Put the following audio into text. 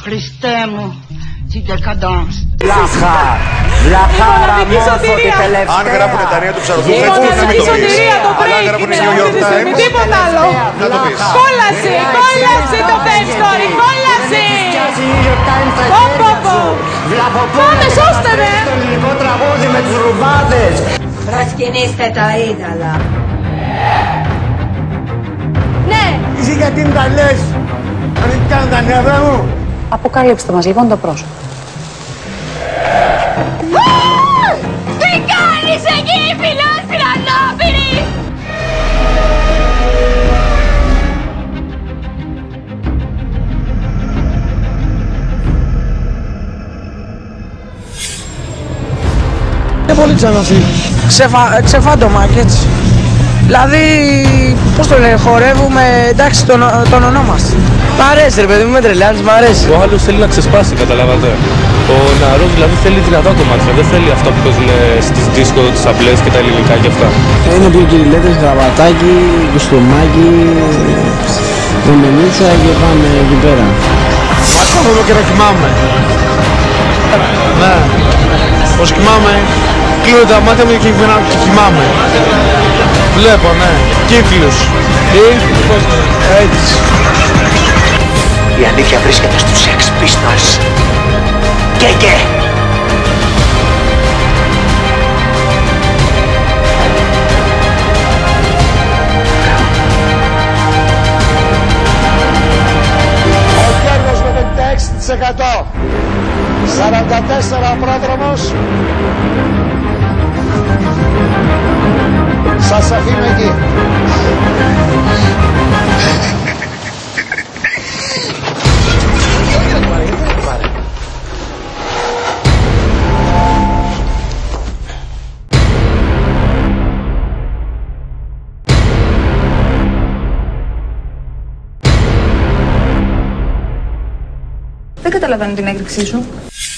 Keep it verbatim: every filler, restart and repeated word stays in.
Χριστέ μου, την decadence. Βλάχα, βλάχαρα μόρφωτη τελευταία. Αν γράφουνε τα νέα του ψαρωτού, η μοναδική σωτηρία το break είναι New York Times, τίποτα άλλο. να το πεις. Κόλαση, κόλαση το fake story, κόλαση. Πω πω πω. Πάμε, σώστε με. Το ελληνικό τραγούδι με τους ρουμπάδες. Φρασκινήστε τα είδαλα. Ναι. Εσύ γιατί μου τα λες, αν δεν κάνω τα νεύρα μου. Αποκάλυψτε μας λοιπόν το πρόσωπο. Τι κάνεις εκεί, φιλόσφυρα ανάπηρη! Είναι πολύ ξαναθή. Ξεφα... Ξεφάντωμα και έτσι. Δηλαδή, πώς το λέει, χορεύουμε εντάξει τον, τον ονόμαστε. Μ' αρέσει ρε παιδί μου, με τρελάνεις, μ' αρέσει. Ο άλλος θέλει να ξεσπάσει, καταλάβατε. Ο νεαρός δηλαδή θέλει δυνατά κομμάτια, δεν θέλει αυτά που παίζουν στις δίσκο, τις απλές και τα ελληνικά και αυτά. Είναι πιο κυριλέτες, γραβατάκι, κουστομάκι, δομενίτσα και πάμε εκεί πέρα. Μα κάθομαι και να κοιμάμαι. Ναι. Πως κοιμάμαι, κλείνω τα μάτια μου και κοιμάμαι. Βλέπω, ναι. Κύκλους. Τι, έτσι. Η αλήθεια βρίσκεται στους Sex Pistols. Και και. Ο κέρδος με πενήντα έξι τοις εκατό. σαράντα τέσσερα πρόδρομος. Σας αφήνω εκεί. Δεν καταλαβαίνω την έκρηξή σου.